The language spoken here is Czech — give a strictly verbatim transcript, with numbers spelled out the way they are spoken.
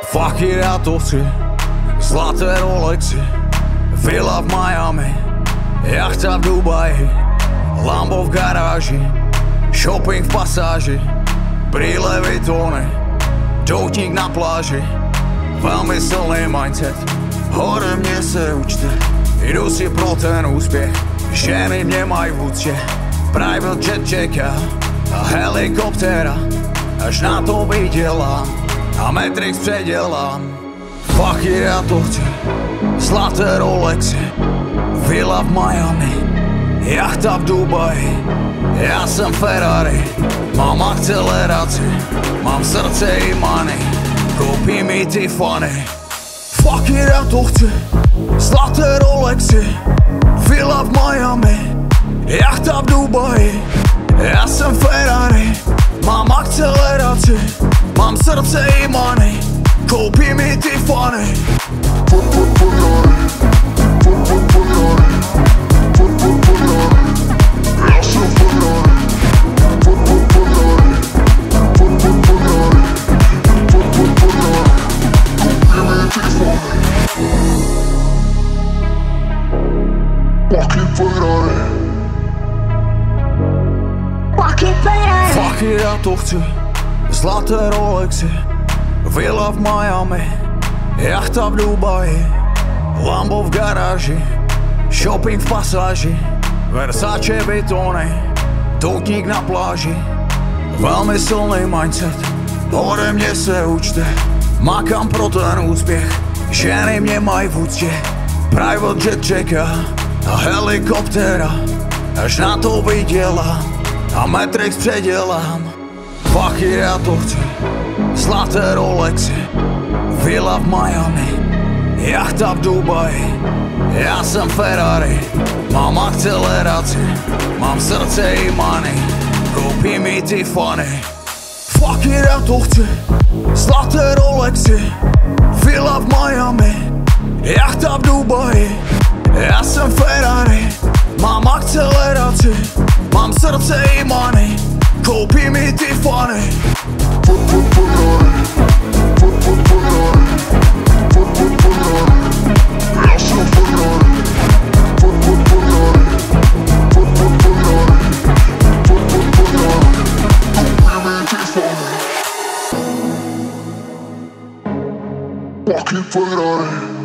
Fuck it, já to chci. Zlaté Rolexy, vila v Miami, jachta v Dubaji, Lambo v garáži, shopping v pasáži, brýle Vuittony, doutník na pláži, velmi silný mindset, hore mě se učte, jdu si pro ten úspěch, ženy mě mají v úctě, private jet čeká a helikoptéra, až na to vydělám a Matrix předělám. Fuck it, já to chci. Zlaté Rolexy, vila v Miami, jachta v Dubaji, já jsem Ferrari, mám akceleraci, mám srdce i money, koupí mi Tiffany. Fuck it, já to chci. Zlaté Rolexy, vila v Miami, jachta v Dubaji, já jsem Ferrari, mám akceleraci, mám srdce i money, koupí mi Tiffany. Fuck it, já to chci. Zlaté Rolexy, vila v Miami, jachta v Dubaji, Lambo v garáži, shopping v pasáži, Versace Vuittony, doutník na pláži, velmi silný mindset, ode mě se učte, makám pro ten úspěch, ženy mě mají v úctě, private jet čeká a helikoptéra, až na to vydělám a Matrix předělám. Fuck it, já to chci. Zlaté Rolexy, vila v Miami, jachta v Dubaji, já jsem Ferrari, mám akceleraci, mám srdce i money, koupí mi Tiffany. Fuck it, já to chci. Zlaté Rolexy, vila v Miami, jachta v Dubaji, já jsem Ferrari, mám akceleraci, mám srdce i money, koupí mi Tiffany. Fucking Ferrari.